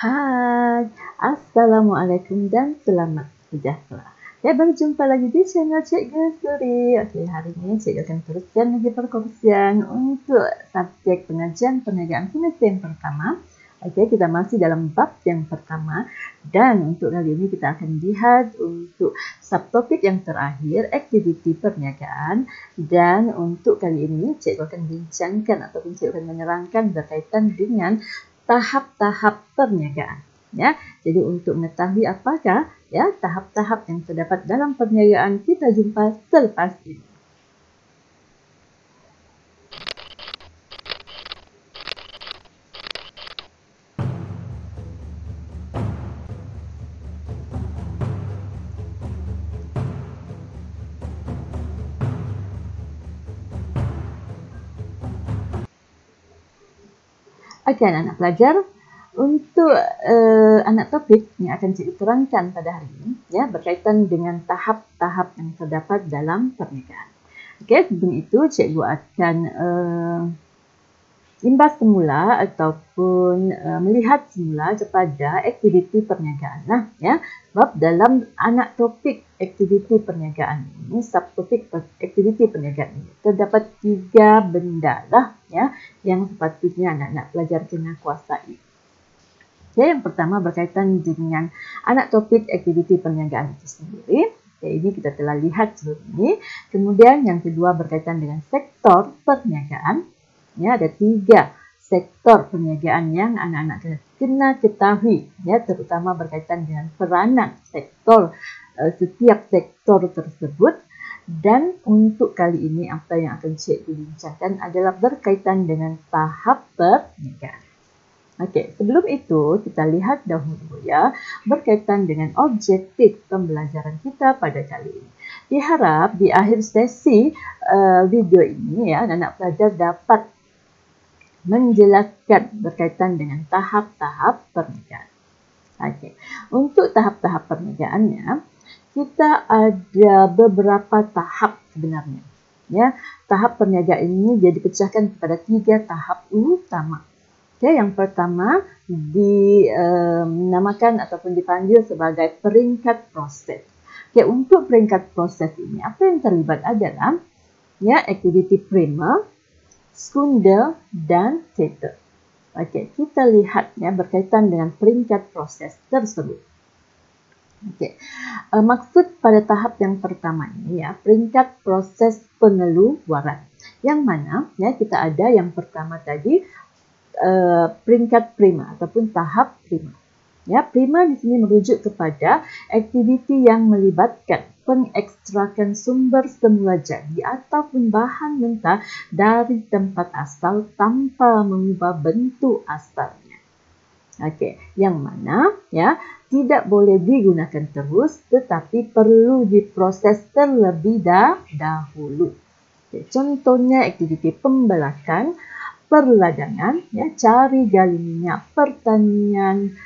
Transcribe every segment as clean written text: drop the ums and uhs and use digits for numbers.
Hai, Assalamualaikum dan selamat sejahtera. Ya, berjumpa lagi di channel Cikgu Suri. Oke, hari ini Cikgu akan teruskan lagi perkongsian untuk subjek pengajian perniagaan semester yang pertama. Oke, kita masih dalam bab yang pertama dan untuk kali ini kita akan lihat untuk subtopik yang terakhir, aktiviti perniagaan, dan untuk kali ini Cikgu akan bincangkan ataupun Cikgu akan menerangkan berkaitan dengan tahap-tahap perniagaan. Ya, jadi untuk mengetahui apakah ya tahap-tahap yang terdapat dalam perniagaan, kita jumpa selepas ini. Okey, anak-anak pelajar, untuk anak topik yang akan Cikgu terangkan pada hari ini ya berkaitan dengan tahap-tahap yang terdapat dalam perniagaan. Okey, sebelum itu Cikgu akan imbas semula ataupun melihat semula kepada aktiviti perniagaan lah ya. Sebab dalam anak topik aktiviti perniagaan ini, subtopik aktiviti perniagaan ini terdapat 3 benda lah ya yang sepatutnya anak-anak pelajar kena kuasai. Ya, yang pertama berkaitan dengan anak topik aktiviti perniagaan itu sendiri. Ya, ini kita telah lihat sebelum ini. Kemudian yang kedua berkaitan dengan sektor perniagaan. Ya, ada 3 sektor perniagaan yang anak-anak kena ketahui, ya, terutama berkaitan dengan peranan sektor setiap sektor tersebut. Dan untuk kali ini apa yang akan Cikgu bincangkan adalah berkaitan dengan tahap perniagaan. Okey, sebelum itu kita lihat dahulu ya berkaitan dengan objektif pembelajaran kita pada kali ini. Diharap di akhir sesi video ini ya anak-anak pelajar dapat menjelaskan berkaitan dengan tahap-tahap perniagaan. Okey, untuk tahap-tahap perniagaannya kita ada beberapa tahap sebenarnya. Ya, tahap perniagaan ini dia dipecahkan kepada 3 tahap utama. Okay, yang pertama dinamakan ataupun dipanggil sebagai peringkat proses. Okay, untuk peringkat proses ini apa yang terlibat adalah ya aktiviti primer, sekunder dan tertier. Okey, kita lihat ya berkaitan dengan peringkat proses tersebut. Okey, maksud pada tahap yang pertama ini ya peringkat proses pengeluaran. Yang mana ya kita ada yang pertama tadi peringkat prima ataupun tahap prima. Ya, prima di sini merujuk kepada aktiviti yang melibatkan pengekstrakan sumber semula jadi ataupun bahan mentah dari tempat asal tanpa mengubah bentuk asalnya. Okey, yang mana ya tidak boleh digunakan terus tetapi perlu diproses terlebih dahulu. Okay, contohnya aktiviti pembelakan, perladangan, ya, cari gali minyak, pertanian,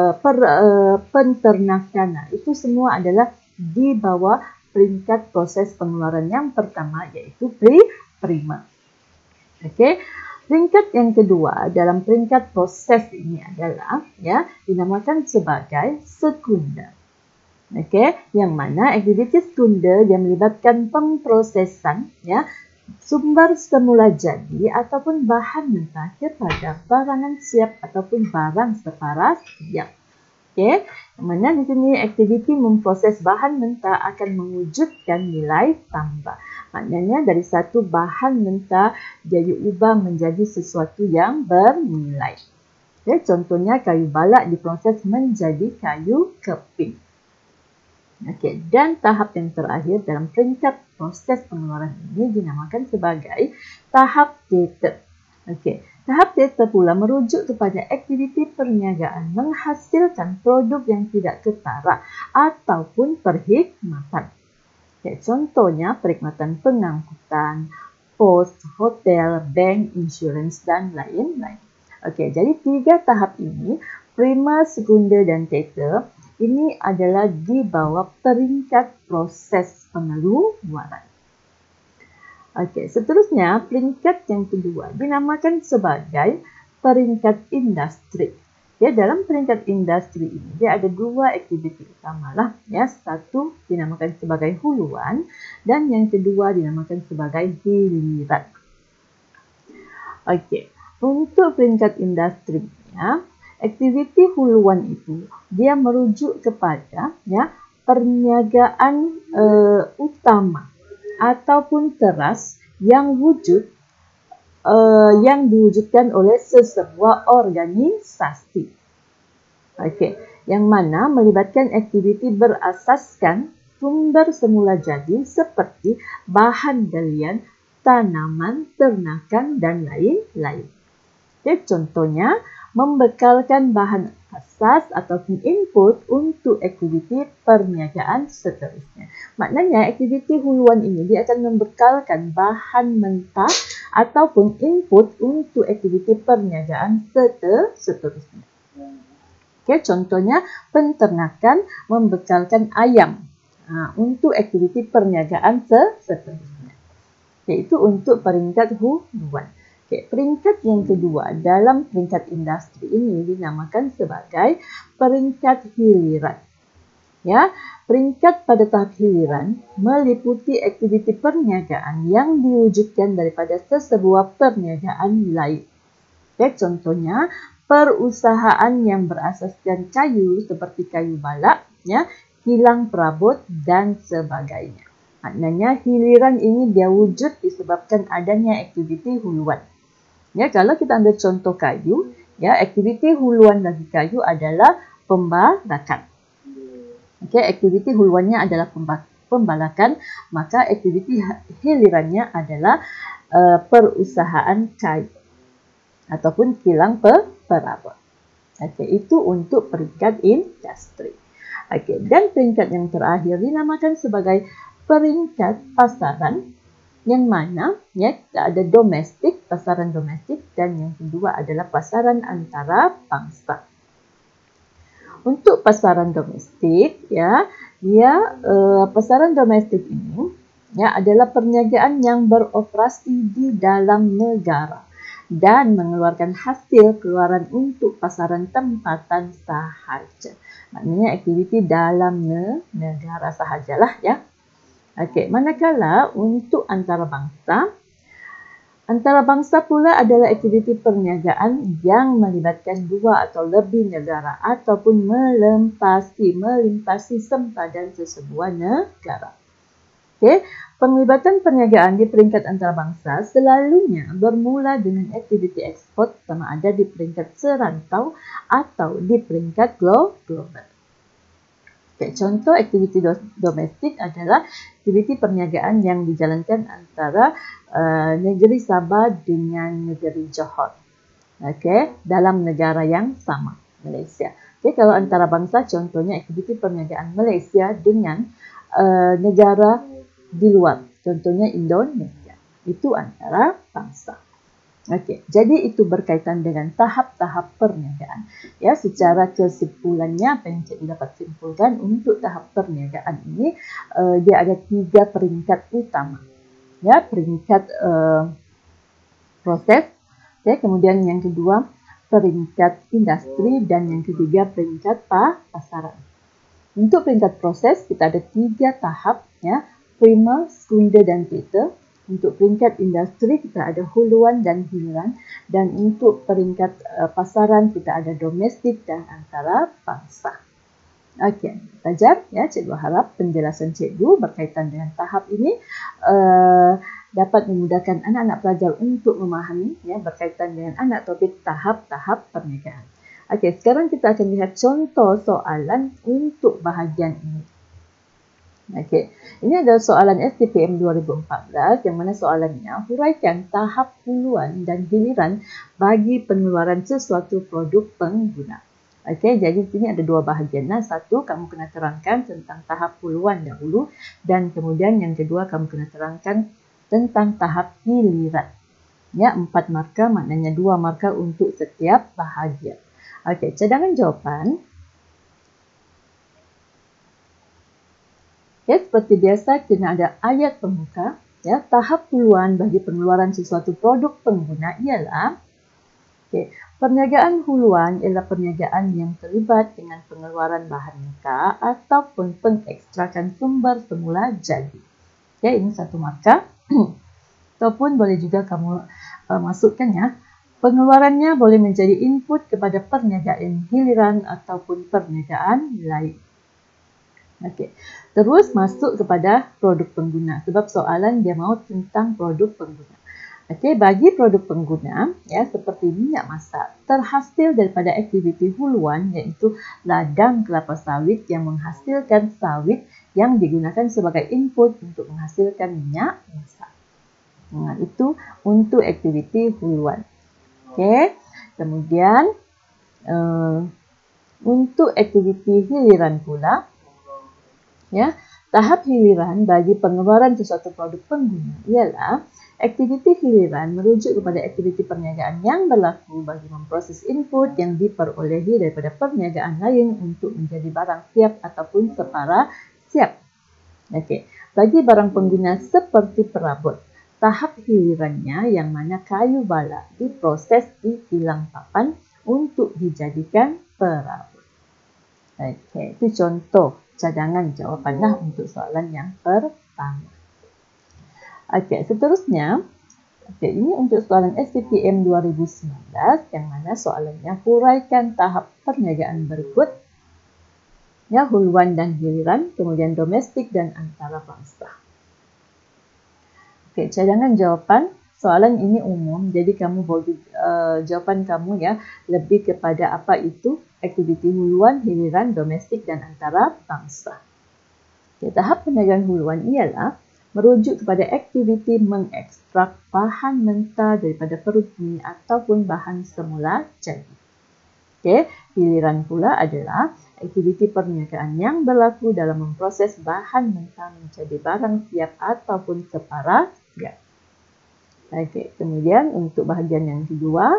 penternakan. Nah, itu semua adalah di bawah peringkat proses pengeluaran yang pertama iaitu prima. Okey. Peringkat yang kedua dalam peringkat proses ini adalah ya dinamakan sebagai sekunder. Okey, yang mana aktiviti sekunder yang melibatkan pemprosesan ya sumber semula jadi ataupun bahan mentah kepada barangan siap ataupun barang separas siap. Okey, mana di sini aktiviti memproses bahan mentah akan mewujudkan nilai tambah. Maknanya dari satu bahan mentah dia diubah menjadi sesuatu yang bernilai. Okey, contohnya kayu balak diproses menjadi kayu keping. Okey, dan tahap yang terakhir dalam peringkat proses pengeluaran ini dinamakan sebagai tahap tertier. Okey, tahap tertier pula merujuk kepada aktiviti perniagaan menghasilkan produk yang tidak ketara ataupun perkhidmatan. Okay, contohnya perkhidmatan pengangkutan, pos, hotel, bank, insurans dan lain-lain. Okey, jadi 3 tahap ini, prima, sekunder dan tertier, ini adalah di bawah peringkat proses pengeluaran. Okey, seterusnya peringkat yang kedua dinamakan sebagai peringkat industri. Okay, dalam peringkat industri ini dia ada dua aktiviti utama lah, ya. Satu dinamakan sebagai huluan dan yang kedua dinamakan sebagai hiliran. Okey, untuk peringkat industri, ya, aktiviti huluan itu dia merujuk kepada, ya, perniagaan utama ataupun teras yang yang diwujudkan oleh sesebuah organisasi. Okey, yang mana melibatkan aktiviti berasaskan sumber semula jadi seperti bahan galian, tanaman, ternakan dan lain-lain. Okay, contohnya membekalkan bahan asas ataupun input untuk aktiviti perniagaan seterusnya. Maknanya aktiviti huluan ini dia akan membekalkan bahan mentah ataupun input untuk aktiviti perniagaan seterusnya. Okay, contohnya penternakan membekalkan ayam untuk aktiviti perniagaan seterusnya. Iaitu untuk peringkat huluan. Okay, peringkat yang kedua dalam peringkat industri ini dinamakan sebagai peringkat hiliran. Ya, peringkat pada tahap hiliran meliputi aktiviti perniagaan yang diwujudkan daripada sesebuah perniagaan lain. Okay, contohnya perusahaan yang berasaskan kayu seperti kayu balak, ya, kilang perabot dan sebagainya. Maknanya hiliran ini dia wujud disebabkan adanya aktiviti huluan. Ya, kalau kita ambil contoh kayu, ya, aktiviti huluan bagi kayu adalah pembalakan. Okey, aktiviti huluannya adalah pembalakan, maka aktiviti hilirannya adalah perusahaan kayu ataupun kilang perabot. Okey, itu untuk peringkat industri. Okey, dan peringkat yang terakhir dinamakan sebagai peringkat pasaran, yang mana, ya, ada domestik, pasaran domestik, dan yang kedua adalah pasaran antara bangsa. Untuk pasaran domestik, ya, pasaran domestik ini, ya, adalah perniagaan yang beroperasi di dalam negara dan mengeluarkan hasil keluaran untuk pasaran tempatan sahaja. Maknanya aktiviti dalam negara sahajalah, ya. Okey, manakala untuk antarabangsa pula adalah aktiviti perniagaan yang melibatkan dua atau lebih negara ataupun melimpasi sempadan sesebuah negara. Okey, penglibatan perniagaan di peringkat antarabangsa selalunya bermula dengan aktiviti ekspor sama ada di peringkat serantau atau di peringkat global. Okay, contoh aktiviti domestik adalah aktiviti perniagaan yang dijalankan antara negeri Sabah dengan negeri Johor. Okay, dalam negara yang sama, Malaysia. Okay, kalau antarabangsa contohnya aktiviti perniagaan Malaysia dengan negara di luar, contohnya Indonesia. Itu antarabangsa. Okey, jadi itu berkaitan dengan tahap-tahap perniagaan. Ya, secara kesimpulannya apa yang cikgu dapat simpulkan untuk tahap perniagaan ini dia ada 3 peringkat utama. Ya, peringkat proses, ya, kemudian yang kedua peringkat industri dan yang ketiga peringkat pasaran. Untuk peringkat proses kita ada 3 tahap, ya, primer, sekunder dan tertier. Untuk peringkat industri kita ada huluan dan hiliran, dan untuk peringkat pasaran kita ada domestik dan antarabangsa. Okey, pelajar, ya, cikgu harap penjelasan cikgu berkaitan dengan tahap ini dapat memudahkan anak-anak pelajar untuk memahami, ya, berkaitan dengan anak topik tahap-tahap perniagaan. Okey, sekarang kita akan lihat contoh soalan untuk bahagian ini. Okey, ini adalah soalan STPM 2014 yang mana soalannya huraikan tahap huluan dan hiliran bagi pengeluaran sesuatu produk pengguna. Okey, jadi sini ada 2 bahagian. Satu, kamu kena terangkan tentang tahap huluan dahulu dan kemudian yang kedua kamu kena terangkan tentang tahap hiliran. Ya, 4 markah, maknanya 2 markah untuk setiap bahagian. Okey, cadangan jawapan. Ya, seperti biasa kena ada ayat pembuka. Ya, tahap huluan bagi pengeluaran sesuatu produk pengguna ialah Perniagaan huluan ialah perniagaan yang terlibat dengan pengeluaran bahan mentah ataupun pengekstrakan sumber semula jadi. Okay, ini satu markah. Ataupun boleh juga kamu masukkan ya. Pengeluarannya boleh menjadi input kepada perniagaan hiliran ataupun perniagaan lain. Okey. Terus masuk kepada produk pengguna sebab soalan dia mahu tentang produk pengguna. Okey, bagi produk pengguna ya seperti minyak masak terhasil daripada aktiviti huluan iaitu ladang kelapa sawit yang menghasilkan sawit yang digunakan sebagai input untuk menghasilkan minyak masak. Nah, itu untuk aktiviti huluan. Okey. Kemudian untuk aktiviti hiliran pula ya, tahap hiliran bagi pengeluaran sesuatu produk pengguna ialah aktiviti hiliran merujuk kepada aktiviti perniagaan yang berlaku bagi memproses input yang diperolehi daripada perniagaan lain untuk menjadi barang siap ataupun separa siap. Okey. Bagi barang pengguna seperti perabot, tahap hilirannya yang mana kayu bala diproses di kilang papan untuk dijadikan perabot. Okey, itu contoh cadangan jawapanlah untuk soalan yang pertama. Okey, seterusnya, ini untuk soalan SPPM 2019 yang mana soalannya huraikan tahap perniagaan berikut. Ya, huluan dan hiliran, kemudian domestik dan antarabangsa. Okey, cadangan jawapan soalan ini umum, jadi kamu boleh jawapan kamu ya lebih kepada apa itu aktiviti huluan, hiliran, domestik dan antarabangsa. Okay, tahap perniagaan huluan ialah merujuk kepada aktiviti mengekstrak bahan mentah daripada perut bumi ataupun bahan semula jadi. Okay, hiliran pula adalah aktiviti perniagaan yang berlaku dalam memproses bahan mentah menjadi barang siap ataupun separa siap. Okey, kemudian untuk bahagian yang kedua,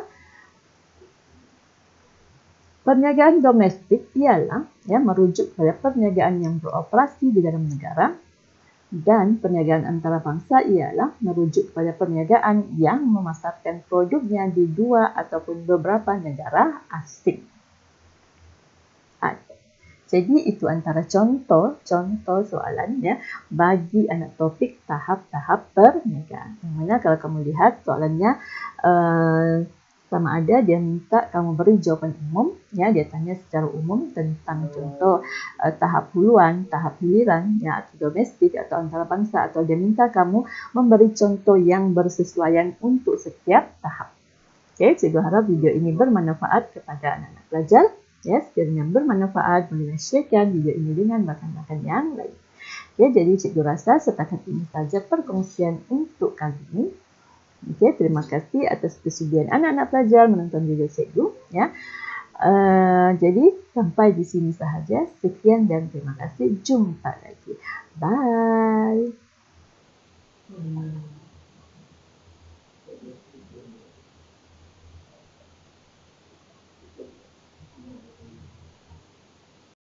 perniagaan domestik ialah ya merujuk pada perniagaan yang beroperasi di dalam negara, dan perniagaan antarabangsa ialah merujuk pada perniagaan yang memasarkan produknya di dua ataupun beberapa negara asing. Jadi itu antara contoh soalan ya bagi anak topik tahap-tahap perniagaan. Yang mana kalau kamu lihat soalannya sama ada dia minta kamu beri jawapan umum ya, dia tanya secara umum tentang contoh tahap huluan, tahap hiliran ya, atau domestik atau antarabangsa, atau dia minta kamu memberi contoh yang bersesuaian untuk setiap tahap. Okey, cikgu harap video ini bermanfaat kepada anak-anak pelajar. Ya, sekiranya bermanfaat, boleh sharekan video ini dengan rakan-rakan yang lain. Ya, jadi cikgu rasa setakat ini saja perkongsian untuk kali ini. Okey, terima kasih atas kesudian anak-anak pelajar menonton video cikgu. Ya, jadi sampai di sini sahaja. Sekian dan terima kasih. Jumpa lagi. Bye.